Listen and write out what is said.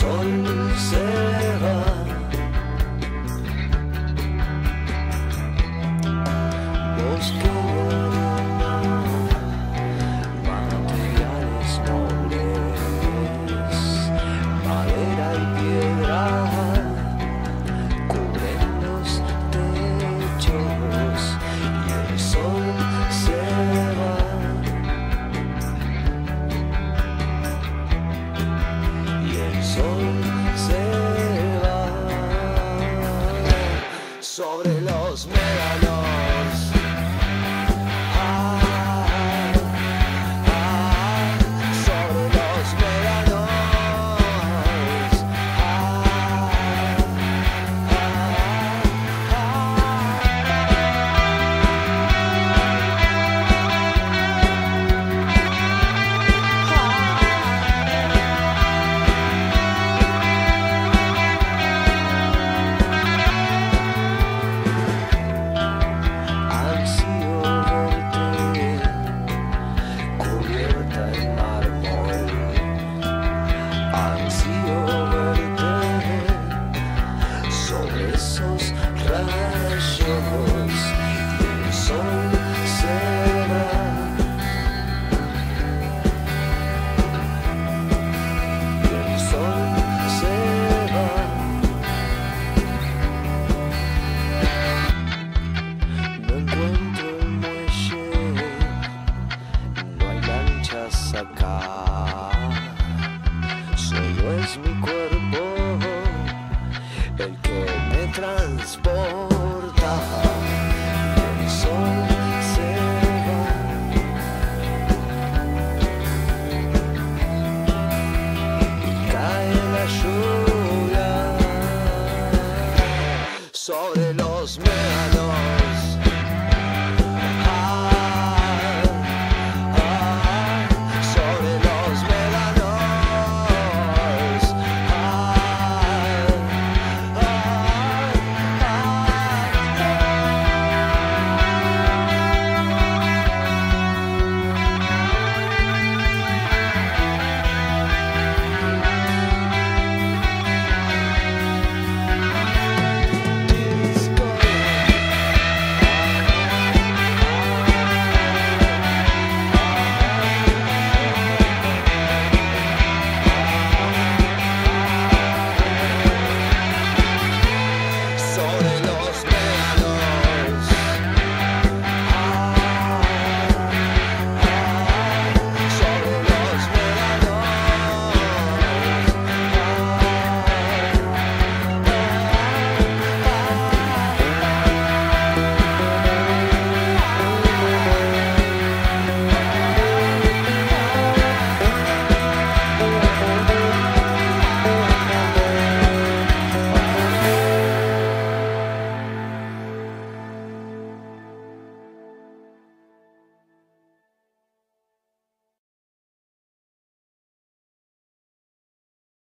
sol se va. Bosque de arena, materiales nobles, madera y piedra cubren los techos y el sol se va. Y el sol se va sobre los médanos. Sobre los médanos. Ansío verte cubierta en mármol, ansío verte sobre esos rayos y el sol se va. Y el sol se va. No encuentro el muelle, no hay lanchas acá, solo es mi cuerpo el que me transporta.